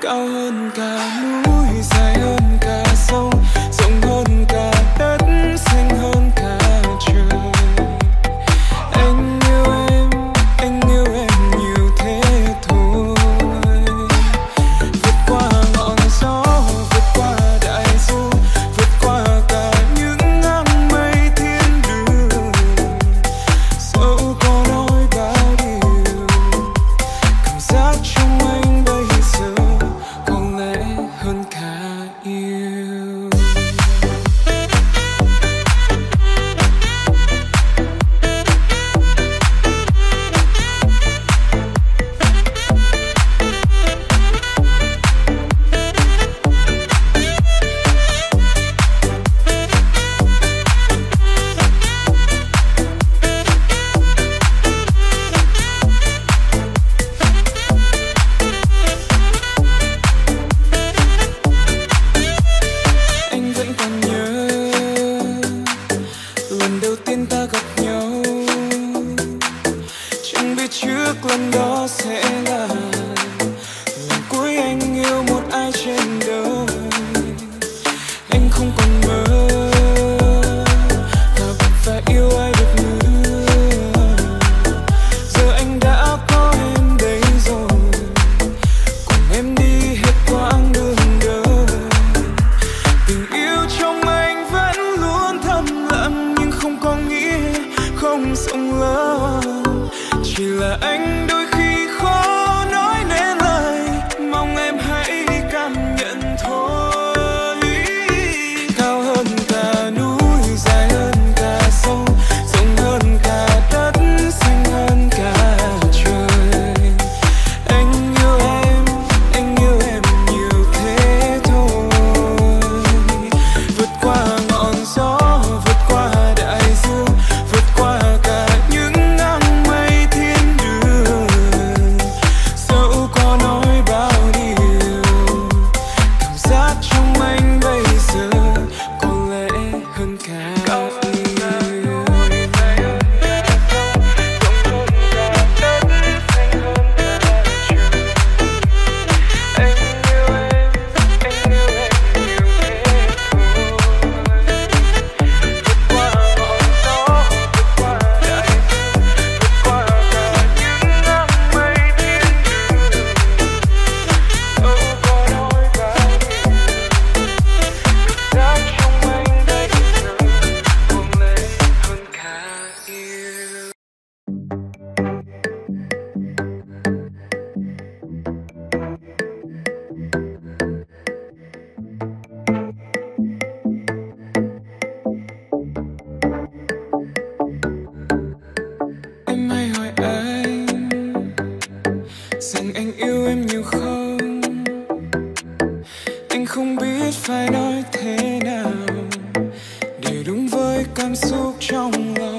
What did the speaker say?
cao hơn cả núi, dài hơn cả sông, rộng hơn cả đất, xanh hơn cả trời. Anh yêu em nhiều thế thôi. Vượt qua ngọn gió, vượt qua đại dương, vượt qua cả những áng mây thiên đường. Dẫu có nói bao điều, cảm giác trong anh bây giờ có lẽ hơn cả yêu. Anh vẫn còn nhớ lần đầu tiên ta gặp nhau, chẳng biết trước lần đó sẽ là lần cuối anh yêu một ai trên đời. Anh không còn mơ và vẫn phải yêu ai được nữa. Giờ anh đã có em đây rồi, cùng em đi hết quãng đường đời. Tình yêu trong anh vẫn luôn thầm lặng, nhưng không có nghĩa không rộng lớn. Chỉ là anh đôi khi khó nói nên lời, mong em hãy cảm nhận thôi. Cao hơn cả núi, dài hơn cả sông, rộng hơn cả đất, xanh hơn cả trời. Anh yêu em nhiều thế thôi. Vượt qua ngọn gió, vượt qua đại dương, vượt qua cả những áng mây thiên đường. Dẫu có nói bao điều, cảm giác trong anh bây giờ có lẽ hơn cả yêu. Em hay hỏi anh rằng anh yêu em nhiều không. Anh không biết phải nói thế nào để đúng với cảm xúc trong lòng.